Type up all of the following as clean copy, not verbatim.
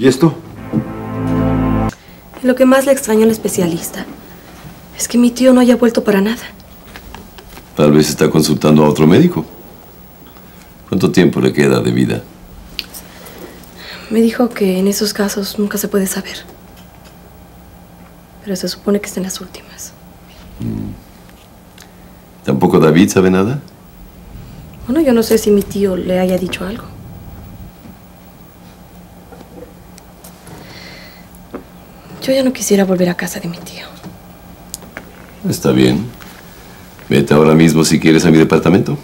¿Y esto? Lo que más le extrañó al especialista es que mi tío no haya vuelto para nada. Tal vez está consultando a otro médico. ¿Cuánto tiempo le queda de vida? Me dijo que en esos casos nunca se puede saber. Pero se supone que está en las últimas. ¿Tampoco David sabe nada? Bueno, yo no sé si mi tío le haya dicho algo. Yo ya no quisiera volver a casa de mi tío. Está bien. Vete ahora mismo si quieres a mi departamento.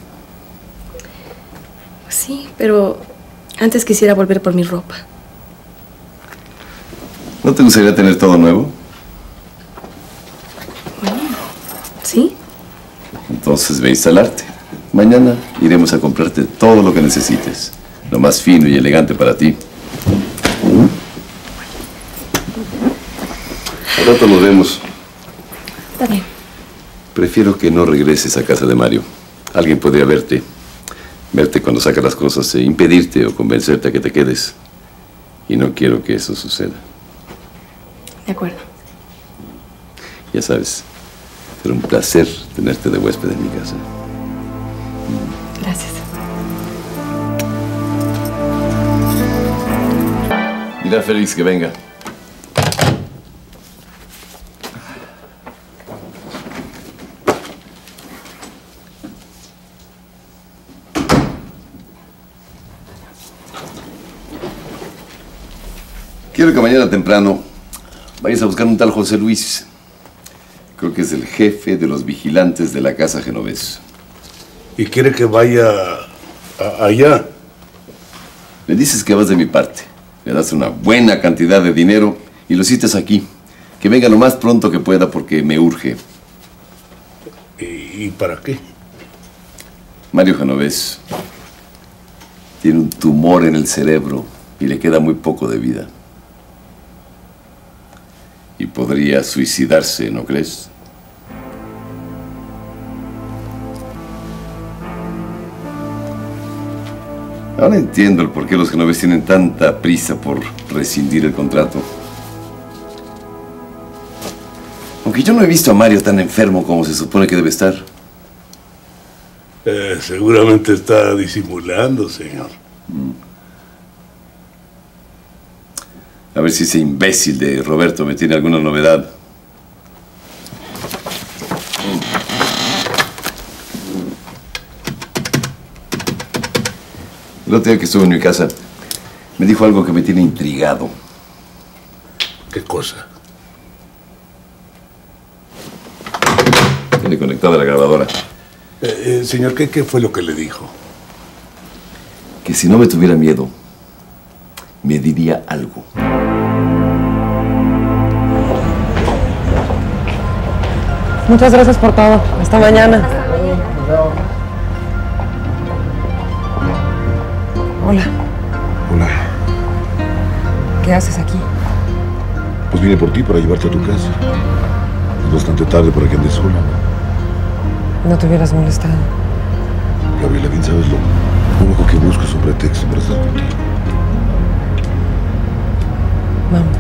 Sí, pero antes quisiera volver por mi ropa. ¿No te gustaría tener todo nuevo? Bueno, ¿sí? Entonces ve a instalarte. Mañana iremos a comprarte todo lo que necesites. Lo más fino y elegante para ti. Al rato nos vemos. Está bien. Prefiero que no regreses a casa de Mario. Alguien podría verte cuando saca las cosas e impedirte o convencerte a que te quedes. Y no quiero que eso suceda. De acuerdo. Ya sabes, será un placer tenerte de huésped en mi casa. Gracias. Dile a Félix que venga. Quiero que mañana temprano vayas a buscar un tal José Luis. Creo que es el jefe de los vigilantes de la Casa Genovés. ¿Y quiere que vaya allá? Le dices que vas de mi parte. Le das una buena cantidad de dinero y lo citas aquí. Que venga lo más pronto que pueda porque me urge. ¿Y para qué? Mario Genovés tiene un tumor en el cerebro y le queda muy poco de vida. Y podría suicidarse, ¿no crees? Ahora entiendo el por qué los Genovés tienen tanta prisa por rescindir el contrato. Aunque yo no he visto a Mario tan enfermo como se supone que debe estar. Seguramente está disimulando, señor. A ver si ese imbécil de Roberto me tiene alguna novedad. El otro día que estuve en mi casa, me dijo algo que me tiene intrigado. ¿Qué cosa? Tiene conectada la grabadora. Señor, ¿qué fue lo que le dijo? Que si no me tuviera miedo, me diría algo. Muchas gracias por todo. Hasta mañana. Hola. Hola. ¿Qué haces aquí? Pues vine por ti para llevarte a tu casa. Es bastante tarde para que andes sola, ¿no? No te hubieras molestado. Gabriela, bien sabes lo único que busco es un pretexto para estar contigo. Vamos.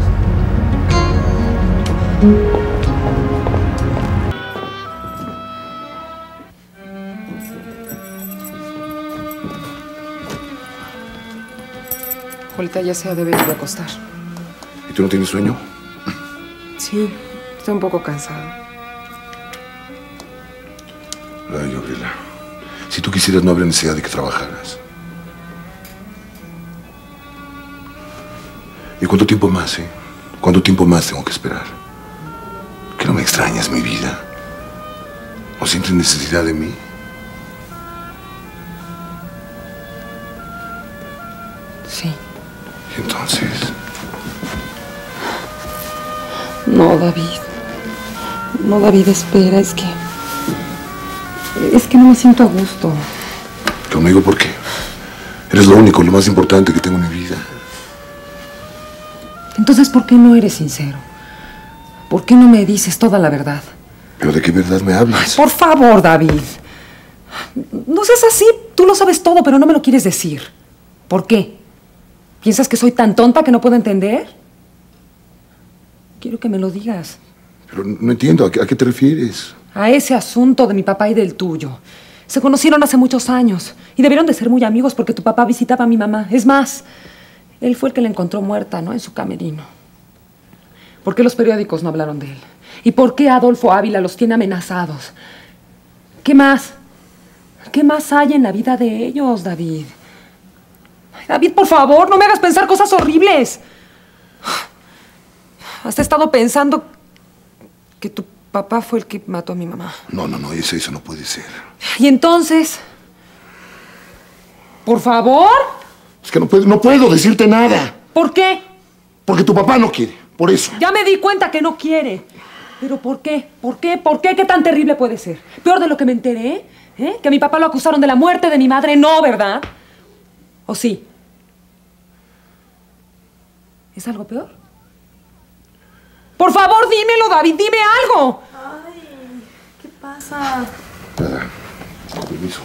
Ahorita ya se ha de venir a acostar. ¿Y tú no tienes sueño? Sí, estoy un poco cansada. Ay, Gabriela. Si tú quisieras, no habría necesidad de que trabajaras. ¿Y cuánto tiempo más, ¿Cuánto tiempo más tengo que esperar? ¿Que no me extrañas, mi vida? ¿O sientes necesidad de mí? Sí. ¿Y entonces? No, David. No, David, espera, es que no me siento a gusto. ¿Conmigo por qué? Eres lo único, lo más importante que tengo en mi vida. Entonces, ¿por qué no eres sincero? ¿Por qué no me dices toda la verdad? ¿Pero de qué verdad me hablas? Ay, por favor, David. No seas así. Tú lo sabes todo, pero no me lo quieres decir. ¿Por qué? ¿Piensas que soy tan tonta que no puedo entender? Quiero que me lo digas. Pero no entiendo, ¿a qué te refieres? A ese asunto de mi papá y del tuyo. Se conocieron hace muchos años y debieron de ser muy amigos porque tu papá visitaba a mi mamá. Es más, él fue el que la encontró muerta, ¿no? En su camerino. ¿Por qué los periódicos no hablaron de él? ¿Y por qué Adolfo Ávila los tiene amenazados? ¿Qué más? ¿Qué más hay en la vida de ellos, David? Ay, David, por favor, no me hagas pensar cosas horribles. ¿Has estado pensando que tu papá fue el que mató a mi mamá? No, eso no puede ser. ¿Y entonces? ¿Por favor? Es que no puedo decirte nada. ¿Por qué? Porque tu papá no quiere, por eso. Ya me di cuenta que no quiere. ¿Pero por qué? ¿Por qué? ¿Por qué? ¿Qué tan terrible puede ser? ¿Peor de lo que me enteré? ¿Eh? ¿Que a mi papá lo acusaron de la muerte de mi madre? No, ¿verdad? ¿O sí? ¿Es algo peor? Por favor, dímelo, David, dime algo. Ay, ¿qué pasa? Nada, con permiso.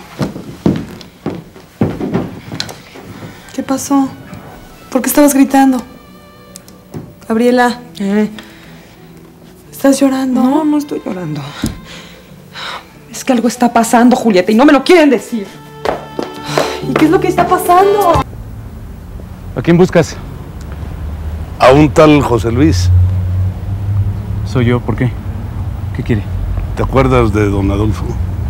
¿Qué pasó? ¿Por qué estabas gritando? Gabriela. ¿Estás llorando? No, no estoy llorando. Es que algo está pasando, Julieta, y no me lo quieren decir. ¿Y qué es lo que está pasando? ¿A quién buscas? A un tal José Luis. Soy yo, ¿por qué? ¿Qué quiere? ¿Te acuerdas de don Adolfo?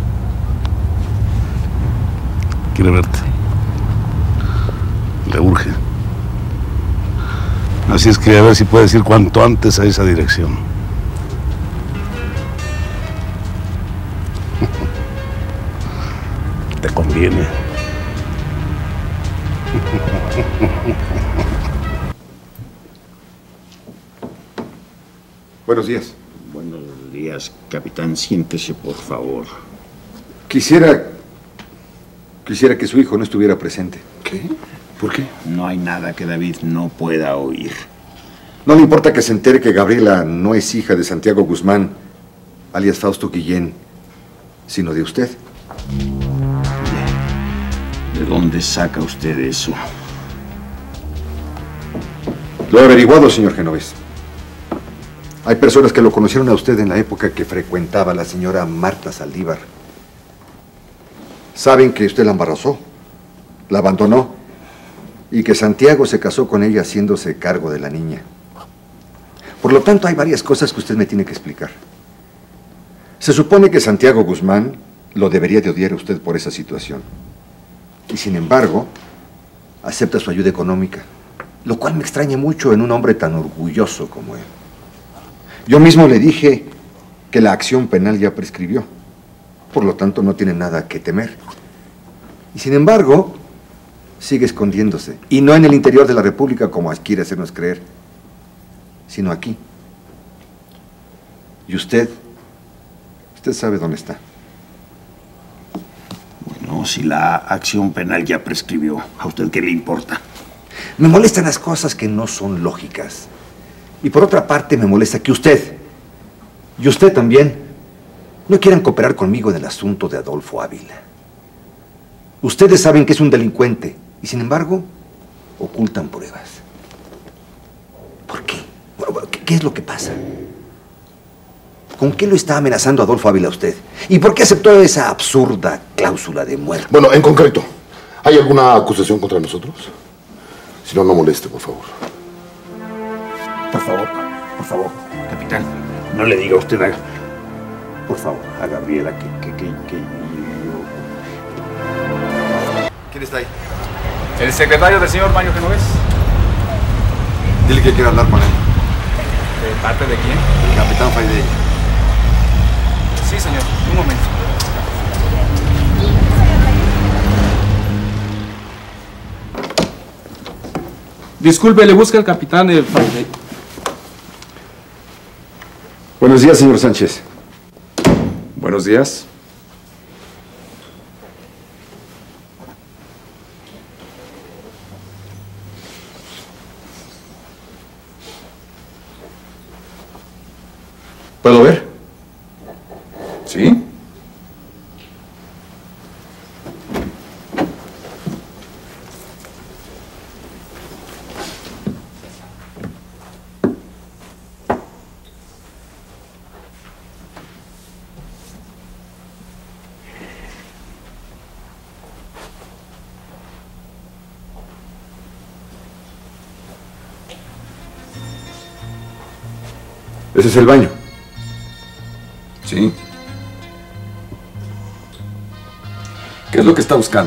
Quiere verte. Le urge. Así es que a ver si puedes ir cuanto antes a esa dirección. Te conviene. Buenos días. Buenos días, capitán. Siéntese, por favor. Quisiera que su hijo no estuviera presente. ¿Qué? ¿Por qué? No hay nada que David no pueda oír. No le importa que se entere que Gabriela no es hija de Santiago Guzmán, alias Fausto Guillén, sino de usted. ¿De dónde saca usted eso? Lo he averiguado, señor Genovés. Hay personas que lo conocieron a usted en la época que frecuentaba a la señora Marta Saldívar. Saben que usted la embarazó, la abandonó y que Santiago se casó con ella haciéndose cargo de la niña. Por lo tanto, hay varias cosas que usted me tiene que explicar. Se supone que Santiago Guzmán lo debería de odiar a usted por esa situación. Y sin embargo, acepta su ayuda económica, lo cual me extraña mucho en un hombre tan orgulloso como él. Yo mismo le dije que la acción penal ya prescribió. Por lo tanto, no tiene nada que temer. Y sin embargo, sigue escondiéndose. Y no en el interior de la República, como quiere hacernos creer, sino aquí. Y usted sabe dónde está. Bueno, si la acción penal ya prescribió, ¿a usted qué le importa? Me molestan las cosas que no son lógicas. Y por otra parte, me molesta que usted, y usted también, no quieran cooperar conmigo en el asunto de Adolfo Ávila. Ustedes saben que es un delincuente y, sin embargo, ocultan pruebas. ¿Por qué? ¿Qué es lo que pasa? ¿Con qué lo está amenazando Adolfo Ávila usted? ¿Y por qué aceptó esa absurda cláusula de muerte? Bueno, en concreto, ¿hay alguna acusación contra nosotros? Si no, no moleste, por favor. Por favor, capitán, no le diga usted por favor, a Gabriela que yo... ¿Quién está ahí? El secretario del señor Mario Genovés. Dile que quiero hablar con él. ¿De parte de quién? El capitán Faidey. Sí, señor. Un momento. Disculpe, le busca el capitán Faidey. Buenos días, señor Sánchez. Buenos días. ¿Puedo ver? ¿Sí? Ese es el baño. Sí. ¿Qué es lo que está buscando?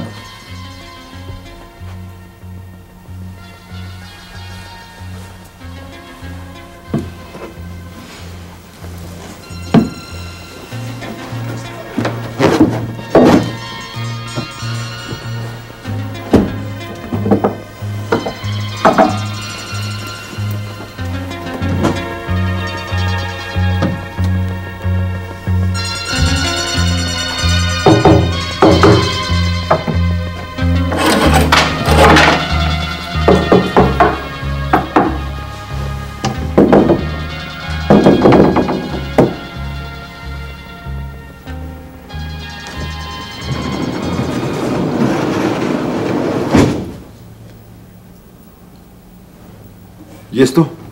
¿Y esto?